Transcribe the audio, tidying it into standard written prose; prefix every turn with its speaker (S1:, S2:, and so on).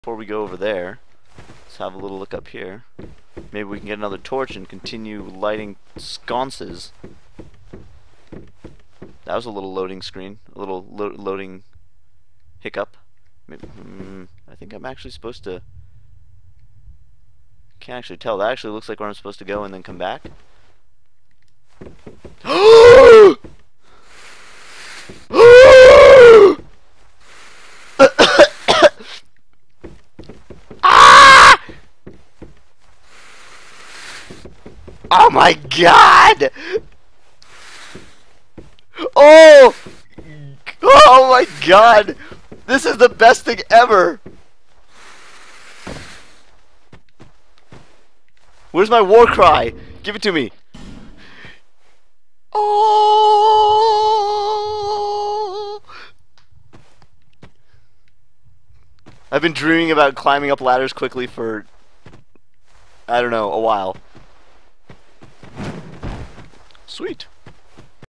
S1: before we go over there, let's have a little look up here. Maybe we can get another torch and continue lighting sconces. That was a little loading screen, a little loading hiccup. Maybe, I think I'm actually supposed to... Can't actually tell. That actually looks like where I'm supposed to go and then come back. Oh my god! Oh! Oh my god! This is the best thing ever! Where's my war cry? Give it to me! Oh! I've been dreaming about climbing up ladders quickly for, I don't know, a while. Sweet.